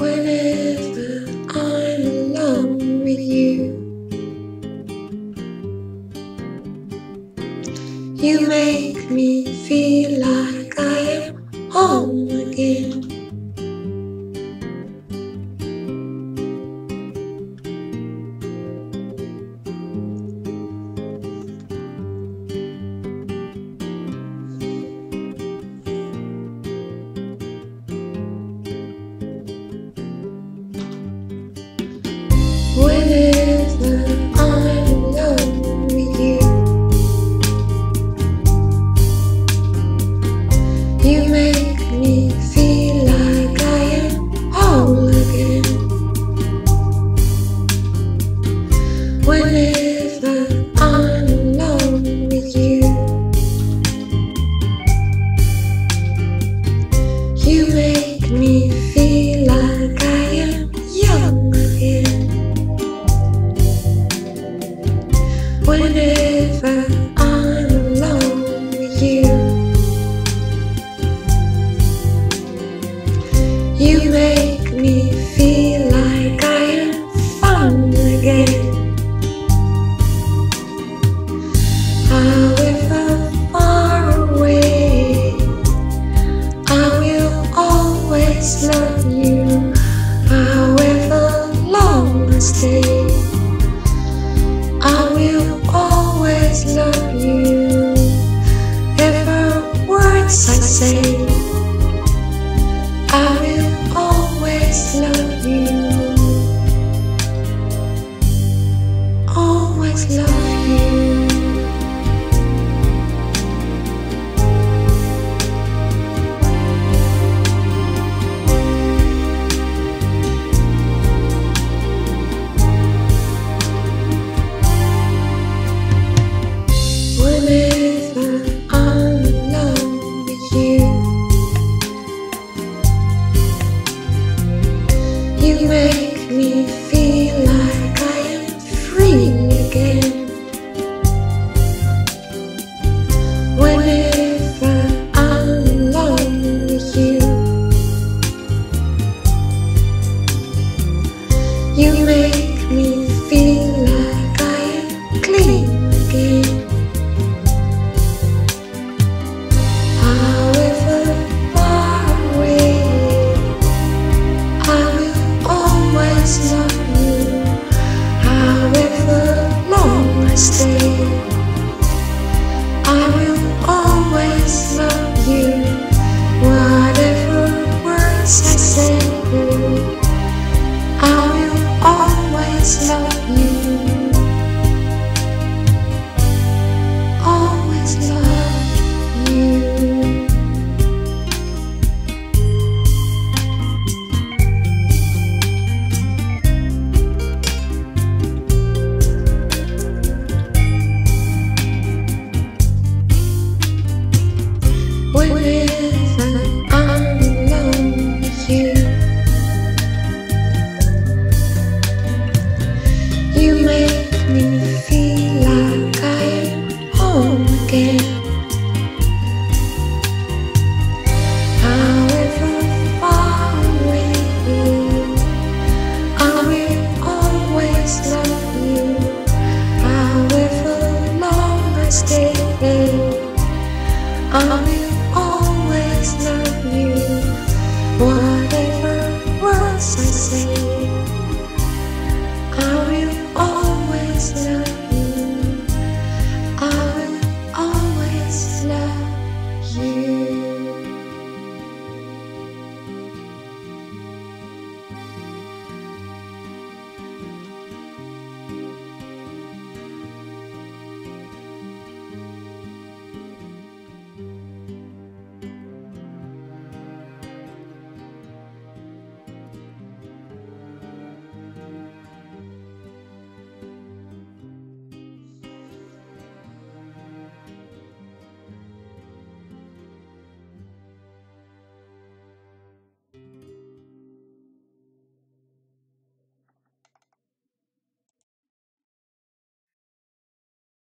Whenever I'm alone with you, you make me feel like I am home again. Whenever I'm alone with you, you make me feel like I am whole again. Whenever I'm alone with you, you make me feel like I am young again. Whenever I'm alone with you, you make me feel like I am fun again. However far away, I will always love you. However long I stay, I will always love you. Every words I say, I will always love you. Always love you. Whenever I'm alone with you, you make